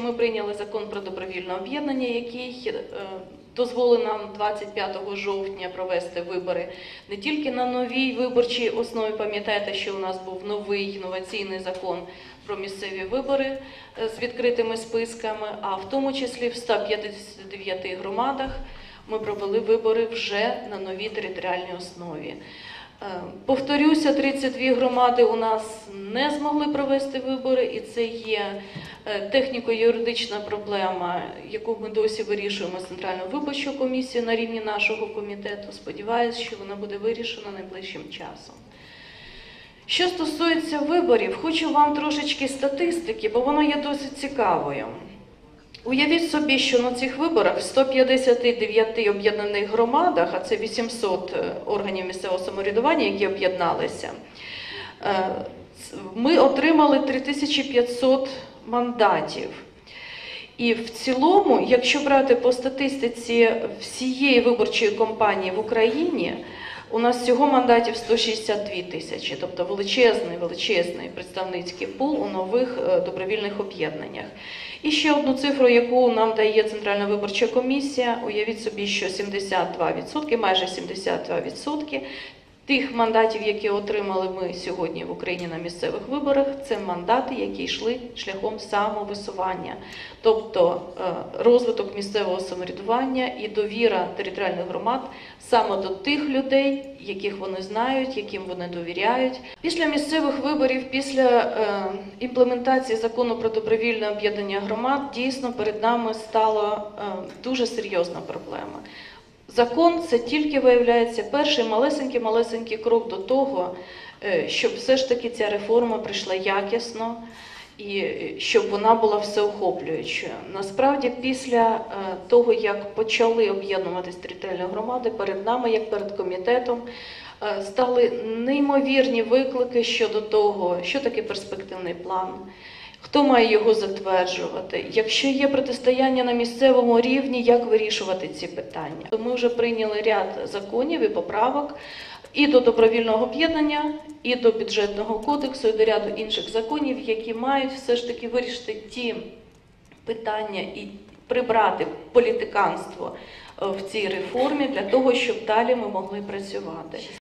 ми прийняли закон про добровільне об'єднання, який дозволив нам 25 жовтня провести вибори не тільки на новій виборчій основі. Пам'ятаєте, що у нас був новий інноваційний закон про місцеві вибори з відкритими списками, а в тому числі в 159 громадах ми провели вибори вже на новій територіальній основі. Повторюся, 32 громади у нас не змогли провести вибори, і це є техніко-юридична проблема, яку ми досі вирішуємо з Центральною виборчою комісією на рівні нашого комітету. Сподіваюся, що вона буде вирішена найближчим часом. Що стосується виборів, хочу вам трошечки статистики, бо вона є досить цікавою. Уявіть собі, що на цих виборах в 159 об'єднаних громадах, а це 800 органів місцевого самоврядування, які об'єдналися, ми отримали 3500 мандатів. І в цілому, якщо брати по статистиці всієї виборчої кампанії в Україні, у нас всього мандатів 162 тисячі, тобто величезний представницький пул у нових добровільних об'єднаннях. І ще одну цифру, яку нам дає Центральна виборча комісія, уявіть собі, що 72%, майже 72% тих мандатів, які отримали ми сьогодні в Україні на місцевих виборах, це мандати, які йшли шляхом самовисування. Тобто розвиток місцевого самоврядування і довіра територіальних громад саме до тих людей, яких вони знають, яким вони довіряють. Після місцевих виборів, після імплементації закону про добровільне об'єднання громад, дійсно перед нами стала дуже серйозна проблема. Закон – це тільки, виявляється, перший малесенький крок до того, щоб все ж таки ця реформа прийшла якісно і щоб вона була всеохоплюючою. Насправді, після того, як почали об'єднуватись територіальні громади, перед нами, як перед комітетом, стали неймовірні виклики щодо того, що таке перспективний план, хто має його затверджувати? Якщо є протистояння на місцевому рівні, як вирішувати ці питання? Ми вже прийняли ряд законів і поправок і до добровільного об'єднання, і до бюджетного кодексу, і до ряду інших законів, які мають все ж таки вирішити ті питання і прибрати політиканство в цій реформі для того, щоб далі ми могли працювати.